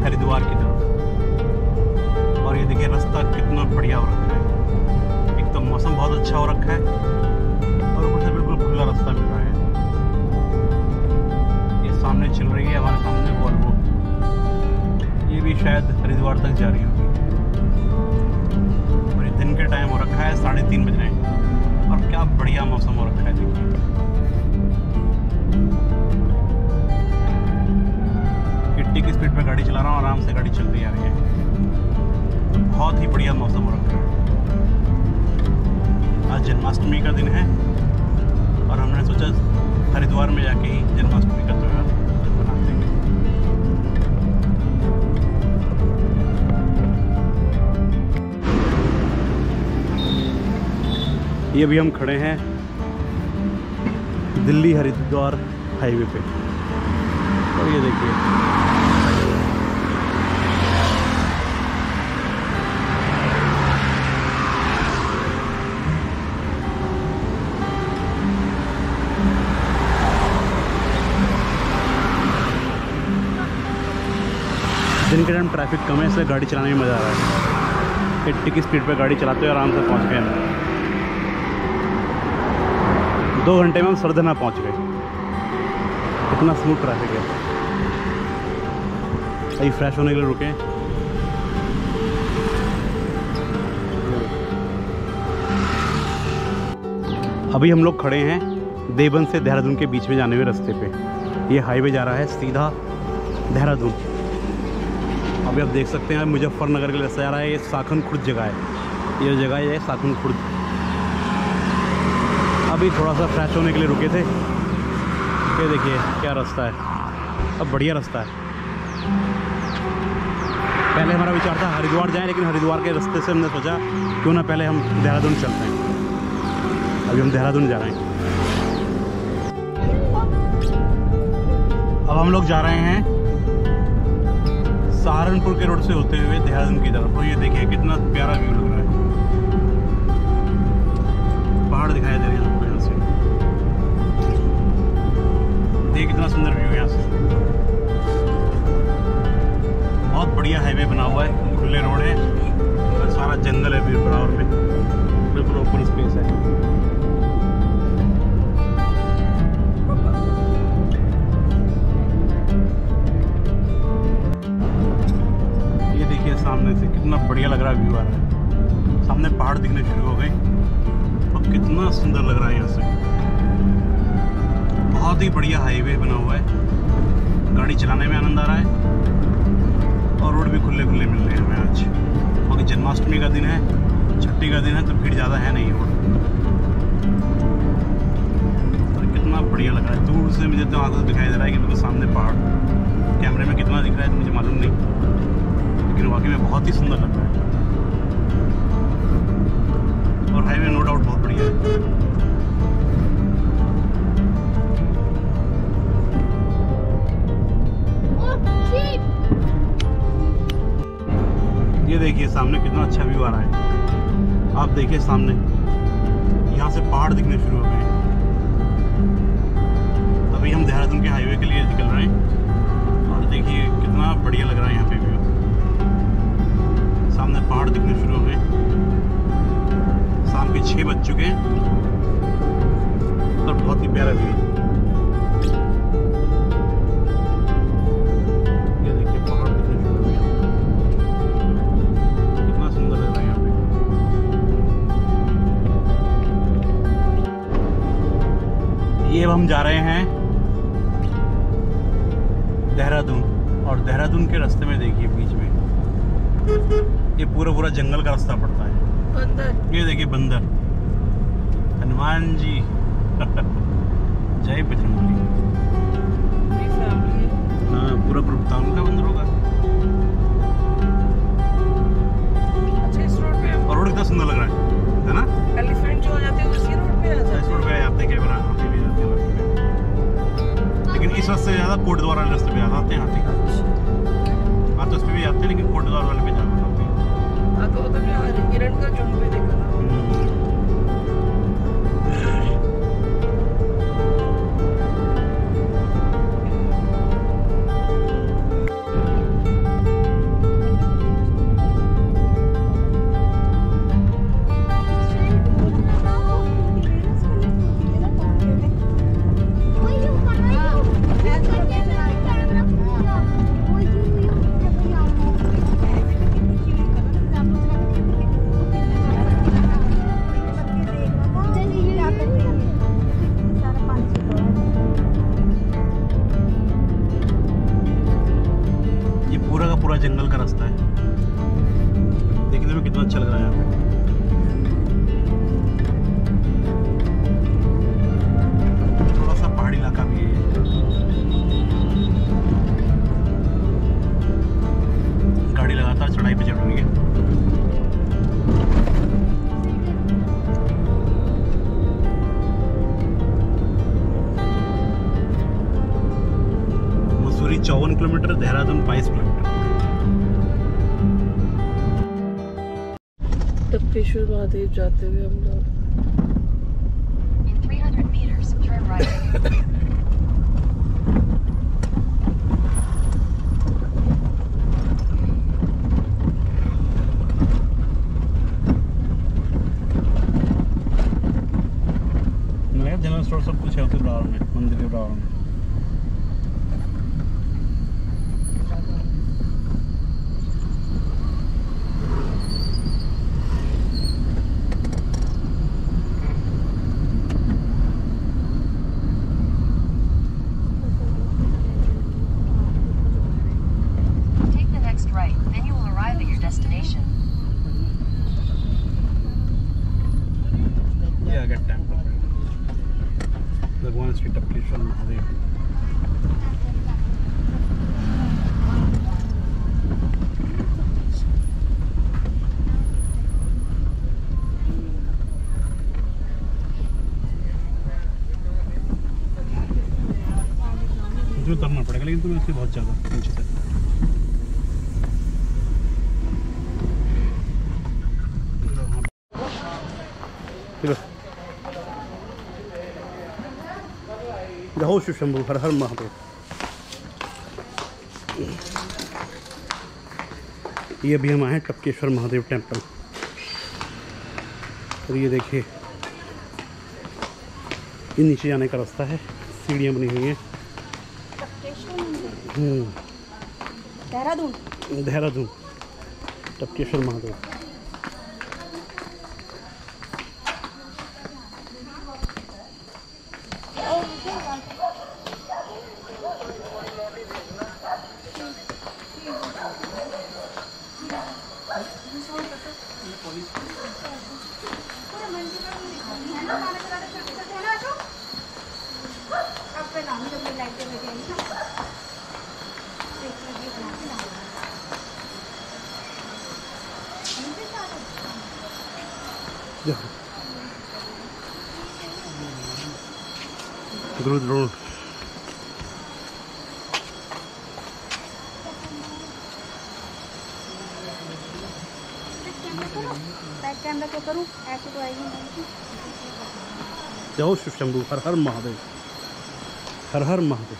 हरिद्वार की तरफ। और ये देखिए रास्ता कितना बढ़िया हो रखा है। एक तो मौसम बहुत अच्छा हो रखा है और ऊपर से बिल्कुल खुला रास्ता मिल रहा है। ये सामने चल रही है हमारे सामने वॉल्वो, ये भी शायद हरिद्वार तक जा रही होगी। और ये दिन के टाइम हो रखा है, 3:30 बज रहे हैं और क्या बढ़िया मौसम हो रखा है। देखिए की स्पीड पे गाड़ी चला रहा हूँ, आराम से गाड़ी चलती आ रही है। बहुत ही बढ़िया मौसम हो रखा है। आज जन्माष्टमी का दिन है और हमने सोचा हरिद्वार में जाके ही जन्माष्टमी का त्योहार मनाते हैं। ये भी हम खड़े हैं दिल्ली हरिद्वार हाईवे पे और ये देखिए दिन के टाइम ट्रैफिक कम है, इसलिए गाड़ी चलाने में मज़ा आ रहा है। 80 की स्पीड पे गाड़ी चलाते हुए आराम से पहुंच गए हम। 2 घंटे में हम सरधना पहुंच गए। इतना स्मूथ ट्रैफिक है। अभी फ्रेश होने के लिए रुके। अभी हम लोग खड़े हैं देवबंद से देहरादून के बीच में जाने हुए रास्ते पे। ये हाईवे जा रहा है सीधा देहरादून। अभी आप देख सकते हैं मुजफ्फरनगर के लिए रास्ता जा रहा है। ये साखन खुर्द जगह है, ये जगह है साखन खुर्द। अभी थोड़ा सा फ्रेश होने के लिए रुके थे। ये देखिए क्या रास्ता है, अब बढ़िया रास्ता है। पहले हमारा विचार था हरिद्वार जाएं, लेकिन हरिद्वार के रास्ते से हमने सोचा क्यों ना पहले हम देहरादून चलते हैं। अभी हम देहरादून जा रहे हैं। अब हम लोग जा रहे हैं सहारनपुर के रोड से होते हुए देहरादून की तरफ। और ये देखिए कितना प्यारा व्यू लग रहा है। पहाड़ दिखाई दे रहे हैं आपको यहाँ से। देखिए कितना सुंदर व्यू है यहाँ से। बहुत बढ़िया हाईवे बना हुआ है, खुले रोड है और सारा जंगल है बराबर में, बिल्कुल ओपन स्पेस है। सामने से कितना बढ़िया लग रहा है, व्यू आ रहा है। सामने पहाड़ दिखने शुरू हो गए और कितना सुंदर लग रहा है यहाँ से। बहुत ही बढ़िया हाईवे बना हुआ है, गाड़ी चलाने में आनंद आ रहा है और रोड भी खुले खुले मिल रहे हैं हमें आज। क्योंकि जन्माष्टमी का दिन है, छठी का दिन है, तो भीड़ ज़्यादा है नहीं रोड। और कितना बढ़िया लग रहा है। दूर से मुझे तो आंखों से दिखाई दे रहा है कि बिल्कुल सामने पहाड़। कैमरे में कितना दिख रहा है तो मुझे मालूम नहीं, लेकिन वाकई में बहुत ही सुंदर लग रहा है। और हाईवे नो डाउट बहुत बढ़िया है। ये देखिए सामने कितना अच्छा व्यू आ रहा है। आप देखिए सामने यहाँ से पहाड़ दिखने शुरू हो गए। अभी हम देहरादून के हाईवे के लिए निकल रहे हैं और देखिए कितना बढ़िया लग रहा है यहाँ पे व्यू। सामने पहाड़ दिखने शुरू हो गए। शाम के 6 बज चुके हैं और बहुत ही प्यारा व्यू। ये देखिए पहाड़ दिखने शुरू हो गए। कितना सुंदर लग रहा है यहाँ पे। ये अब हम जा रहे हैं देहरादून और देहरादून के रास्ते में देखिए बीच में ये पूरा जंगल का रास्ता पड़ता है। बंदर, ये देखिए बंदर, हनुमान जी जय बजरंगबली। हाँ पूरा भुगतान का बंदर होगा। अच्छा इस रोड पे और रोड कितना सुंदर लग रहा है ना। एलिफेंट जो आ जाते हैं उसी रोड पे आ जाते हैं। इस रोड पे आते हैं, कैमरा होते भी जाते हैं, लेकिन इस रास्ते से ज़्यादा कोट द्वार वाले रास्ते पे आते हैं हाथी। हाँ तो उस पर भी आते हैं, लेकिन कोट द्वार वाले पे ज़्यादा होते हैं। हाँ तो उधर भी हिरण का झुंड भी देखा था। पे चढ़ेंगे। Mussoorie 54 kilometre, Dehradun 22 kilometre. टप्पेश्वर महादेव जाते हुए हम लोग। In 300 meters, turn right. General store सब कुछ है उसी बराबर में, मंदिर के बराबर में। Take the next right, then you will arrive at your destination. ये आ गया टेम्पल, भगवान श्री टपकेश्वर महादेव। मुझे उतरना पड़ेगा, लेकिन तुम्हें इससे बहुत ज़्यादा नीचे तक। जय शिव शंभू, हर हर महादेव। ये अभी हम आए हैं टपकेश्वर महादेव टेम्पल, और ये देखिए ये नीचे जाने का रास्ता है, सीढ़ियाँ बनी हुई हैं। देहरादून देहरादून टपकेश्वर महादेव। ग्रुड रोड बैक कैमरा क्या करूँ, ऐसे तो आएगी नहीं। जय शिव शंभू, हर हर महादेव, हर हर महादेव।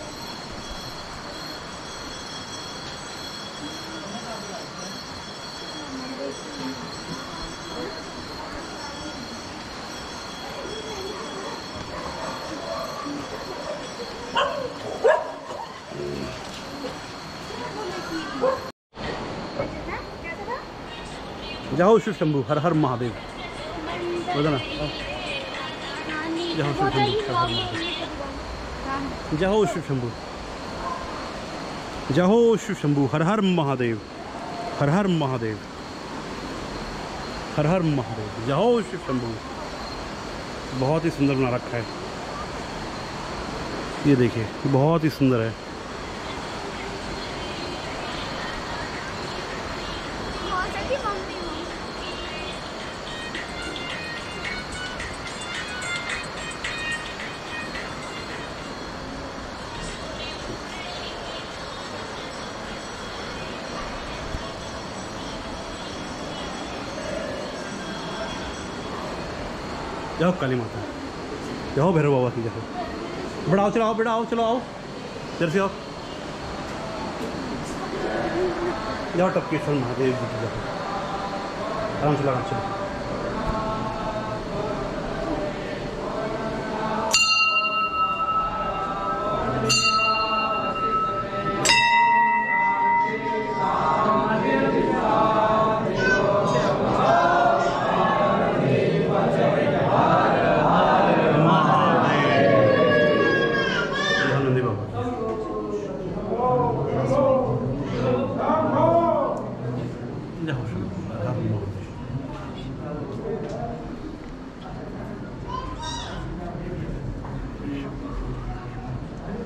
जय शिव शंभू, हर हर महादेव। बोलो ना, जय शिव शंभू, हर हर महादेव। जय शिव शंभू, जय शिव शंभू, हर हर महादेव, हर हर महादेव, हर हर महादेव। जय शिव शंभू। बहुत ही सुंदर बना रखा है, ये देखिए बहुत ही सुंदर है। जाओ काली माता, जाओ भैरव बाबा की, जाओ बड़ा आओ, चलो आओ बेटा, आओ चलो आओ, इधर से आओ, जाओ टपकेश्वर महादेव जी की, जाओ आराम से लगा, चलो।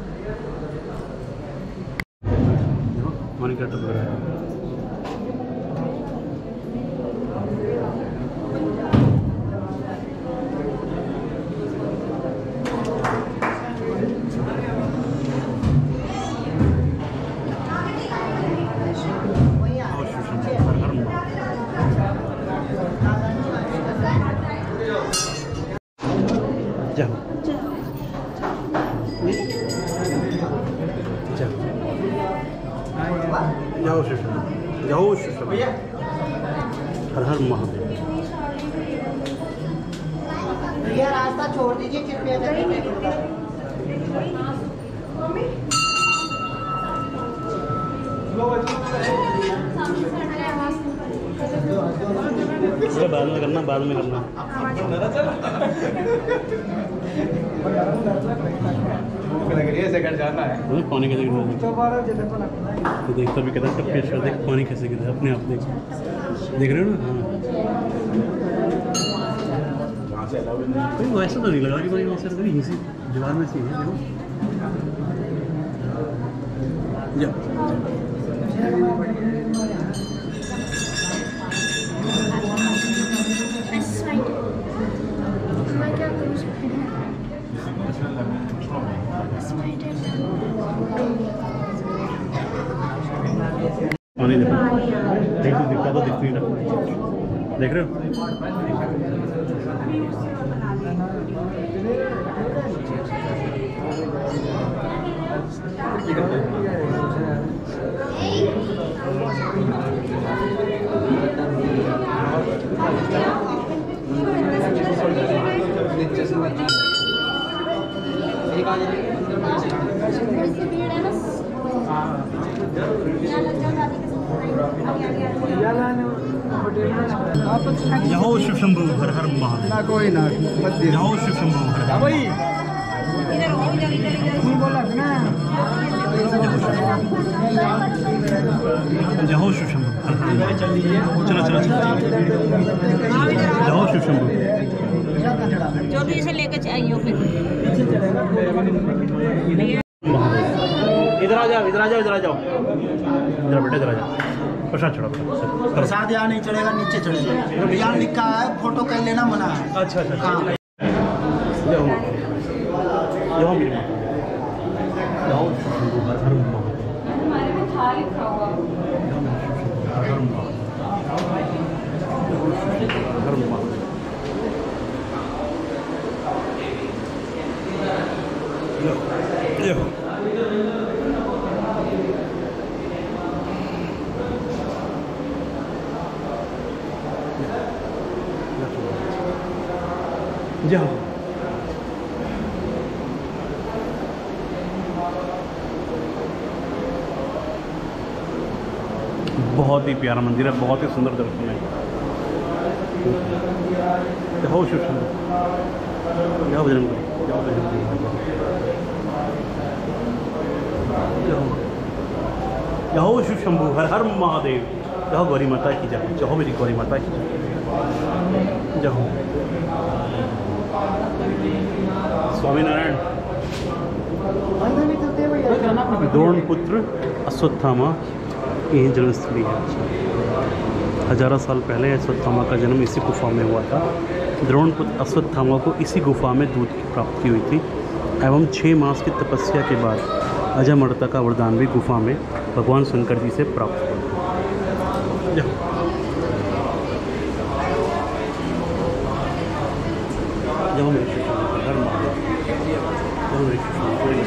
मणिकट वगैरह है। हर हर महादेव। भैया रास्ता छोड़ दीजिए कृपया करके। बाद में करना, बाद में करना। जाना है पानी कैसे गिर रहा है तो देखता भी कहता है पेश कर देख पानी कैसे गिर रहा है अपने आप देख रहे हो ना। हाँ वैसा तो नहीं लगा कि भाई वहाँ से यहीं से जुगाड़ में से है देखो। पानी देखो, देख तो दिखता तो दिखती ना, देख रहे हो। जाओ शिव शंभू हर हर महादेव। ना कोई ना जाओ शिव शंभू हर हर भाई जाओ शिव शंभू हर हर। चलो चलो चलो जाओ शिव शंभू। जल्दी से लेकर चाहिए इधर आ जाओ, इधर आ जाओ, इधर आ जाओ, इधर बेटा, इधर आ जाओ। प्रसाद चढ़ा प्रसाद यहाँ नहीं चढ़ेगा, नीचे चढ़ेगा। यहाँ लिखा है फोटो कर लेना मना है। अच्छा अच्छा हाँ। जाओ जाओ मेरी माँ, जाओ शिव शंभू हर हर महादेव। हमारे में था लिखा हुआ। हर हर महादेव, हर महादेव। जाओ बहुत ही प्यारा मंदिर है, बहुत ही सुंदर दर्शन है। जाओ शिव शंभू, जाओ बजरंगबली, जाओ बजरंगबली, जाओ शिव शंभू हर हर महादेव। जाओ गौरी माता की जाओ, जाओ मेरी गौरी माता की जाओ। स्वामी नारायण। द्रोणपुत्र अश्वत्थामा की जन्मस्थली है। हजारों साल पहले अश्वत्थामा का जन्म इसी गुफा में हुआ था। द्रोणपुत्र अश्वत्थामा को इसी गुफा में दूध की प्राप्ति हुई थी एवं 6 मास की तपस्या के बाद अजमरता का वरदान भी गुफा में भगवान शंकर जी से प्राप्त हुआ। जाओ जाओ मेरे शिव शंभू हर महादेव, जाओ मेरे शिव शंभू,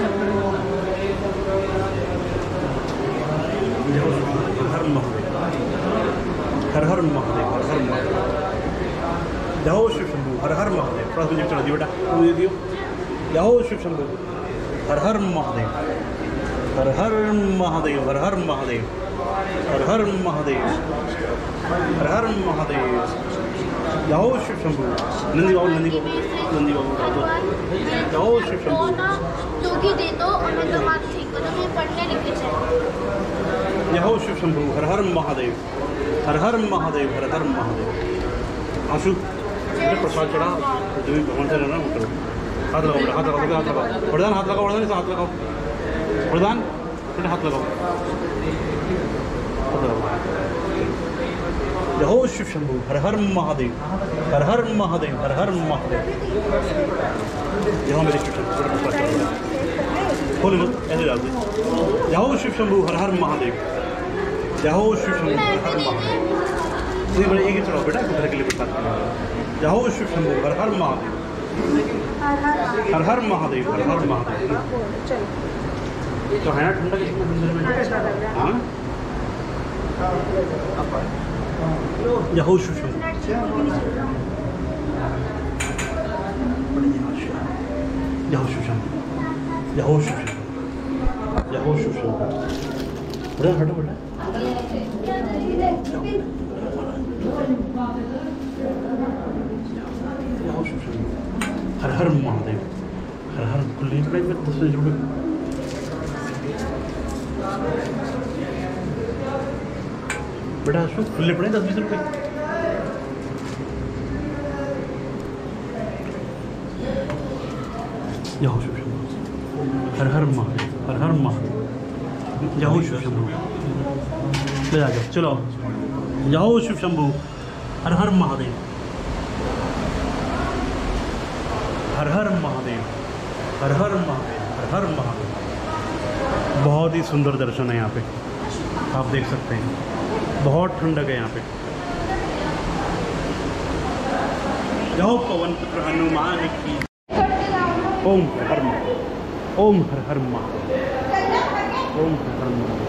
जाओ हर महादेव, हर हर महादेव, हर हर महादेव। जाओ शिव शंभू हर हर महादेव। थोड़ा मुझे चढ़ा दियो बेटा, मुझे दियो। जाओ शिव शंभू हर हर महादेव, हर हर महादेव, हर हर महादेव, हर हर महादेव, हर हर महादेव। जाओ शिव शंभू। नंदी बाबू, नंदी बाबू, नंदी बाबू, जाओ शिव शंभू। तू भी दे दो और मैं दिमाग ठीक करूँ, मुझे पढ़ने लिखने चाहिए। जाओ शिव शंभू हर हर महादेव, हर हर महादेव, हर हर महादेव। आंसू प्रसाद चढ़ा जो भी भगवान से रहना करो। हाथ लगाओ बेटा, हाथ लगाओ, हाथ लगाओ। वरदान हाथ लगाओ, वरदान हाथ लगाओ, वरदान बेटा हाथ लगाओ, हाथ लगाओ। जय हो शिव शंभू, हर हर महादेव, हर हर महादेव, हर हर महादेव। यहाँ मेरे शिव शंभू खोल लो, ऐसे डाल दे। जय हो शिव शंभू, हर हर महादेव, जय हो शिव शंभू, हर हर महादेव। नहीं बड़े एक ही चढ़ाओ बेटा, घर के लिए बता। जय हो शिव शंभू, हर हर महादेव, हर हर महादेव, हर हर महादेव। तो है ना ठंडा कितना मंदिर में? हाँ जय हो शिव शंभू, जय हो शिव शंभू, जय हो शिव शंभू, जय हो शिव शंभू। बड़ा हटो बेटा, हर हर महादेव, हर हर खुले पड़े में 10 रुपये। बेटा अशोक खुले पड़े 10-20 रुपये। जय हो शिव शंभू, हर हर महादेव, हर हर महादेव, जय हो शिव शंभू। ले आ जाओ, चलो जय हो शिव शंभू, हर हर महादेव, हर हर महादेव, हर हर महादेव, हर हर महादेव। बहुत ही सुंदर दर्शन है यहाँ पे, आप देख सकते हैं। बहुत ठंडक है यहाँ पे। जाओ पवन पुत्र हनुमान की। ओम हर हर महादेव, ओम हर हर महादेव, ओम हर हर महादेव।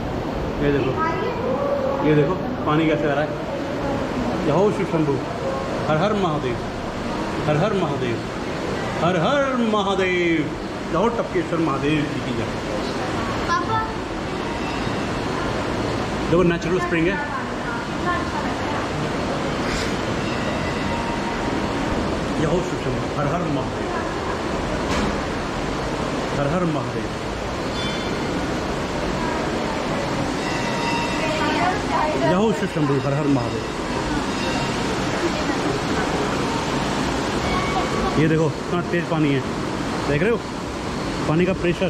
ये देखो पानी कैसे आ रहा है। जाओ शिव शंभू, हर हर महादेव, हर हर महादेव, हर हर महादेव। जाओ टपकेश्वर महादेव जी की जय। देखो नेचुरल स्प्रिंग है। जय हो शिव शंभू, हर हर महादेव, हर हर महादेव। जय हो शिव शंभू, हर हर महादेव। ये देखो कितना तेज पानी है, देख रहे हो पानी का प्रेशर।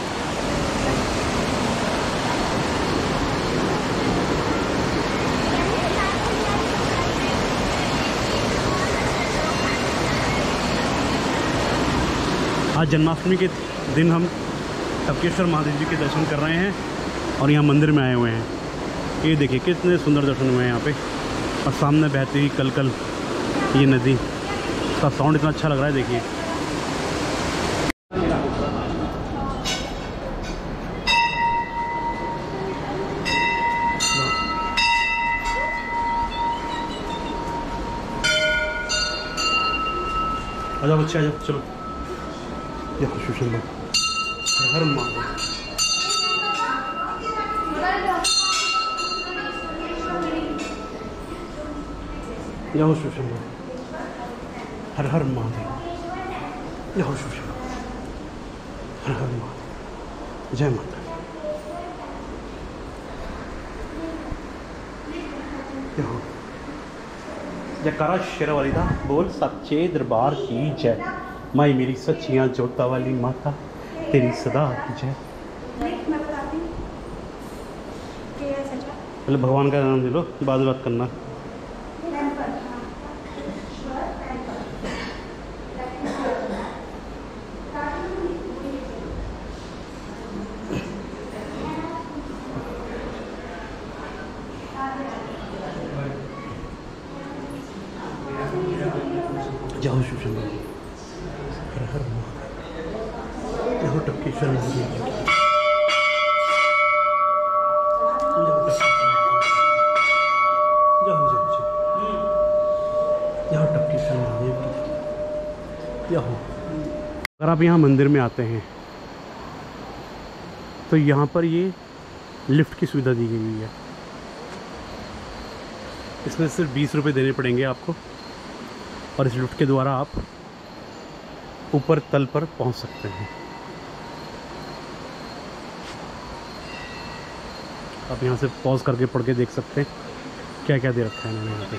आज जन्माष्टमी के दिन हम टपकेश्वर महादेव जी के दर्शन कर रहे हैं और यहाँ मंदिर में आए हुए हैं। ये देखिए कितने सुंदर दर्शन हुए हैं यहाँ पे। और सामने बहती हुई कल कल ये नदी, उसका साउंड इतना अच्छा लग रहा है। देखिए आ जाओ बच्चे, आ जाओ, चलो। जय हो शिव शंभू, हर हर महादेव। जय हो शिव शंभू, हर हर महादेव। जय हो शिव शंभू, हर हर महादेव। जय माता। जय हो। जयकारा शेरा वाली दा बोल सच्चे दरबार की जय। माई मेरी सच्चियाँ जोता वाली माता तेरी सदा की जय। पहले भगवान का नाम ले लो, बाद में बात करना। जय हो शिव शंभू, हर हर महादेव। जय हो टपकेश्वर महादेव जी की। जय हो टपकेश्वर महादेव की। जय हो। अगर आप यहाँ मंदिर में आते हैं तो यहाँ पर ये लिफ्ट की सुविधा दी गई है। इसमें सिर्फ 20 रुपये देने पड़ेंगे आपको और इस लिफ्ट के द्वारा आप ऊपर तल पर पहुंच सकते हैं। आप यहाँ से पॉज करके पढ़ के देख सकते हैं क्या क्या दे रखा है इन्होंने यहाँ पे।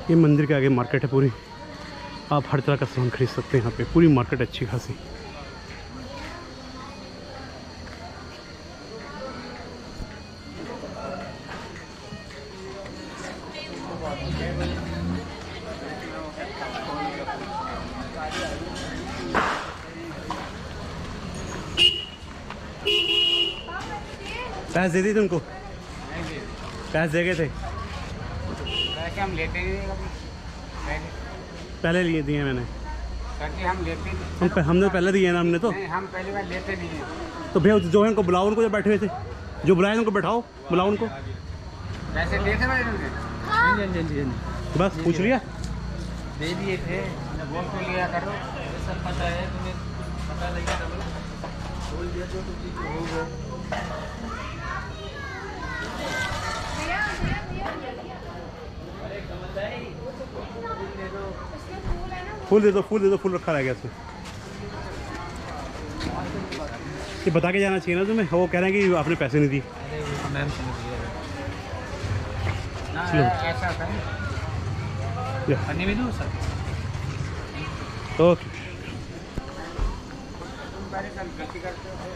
ये मंदिर के आगे मार्केट है पूरी, आप हर तरह का सामान खरीद सकते हैं यहाँ पे, पूरी मार्केट अच्छी खासी। पैसे दे दिए तुमको? पैसे दे गए थे? हम लेते नहीं पहले लिए दिए मैंने। हम लेते नहीं। हमने पहले दिए ना हमने तो। नहीं, हम पहली बार लेते नहीं हैं। तो भैया जो है उनको बुलाओ, उनको जो बैठे हुए थे, जो बुलाए उनको बैठाओ, बुलाओ उनको। पैसे लेते भाई उनके? बस पूछ लिया, दे दिए थे, बोल तो लिया करो। सब पता है तुम्हें, पता लगा बोल दिया जो तुम फूल दे दो, फूल दे दो, फूल रखा रह गया इसमें। ये बता के जाना चाहिए ना तुम्हें, वो कह रहे हैं कि आपने पैसे नहीं दिए। पन्नी में दूँ सर? ओके। गलती करते हो।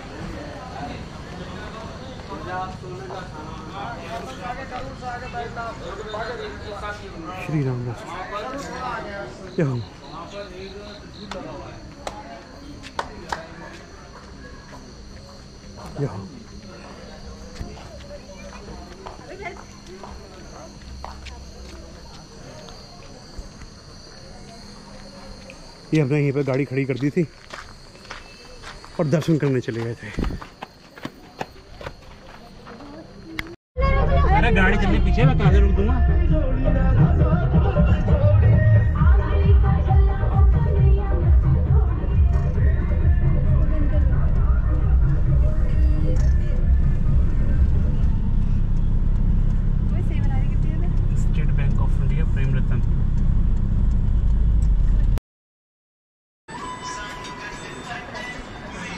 श्री राम दास क्या हूँ यहाँ ये हमने यहीं पे गाड़ी खड़ी कर दी थी और दर्शन करने चले गए थे। अरे गाड़ी चलने पीछे, मैं कहाँ से रुक दूंगा।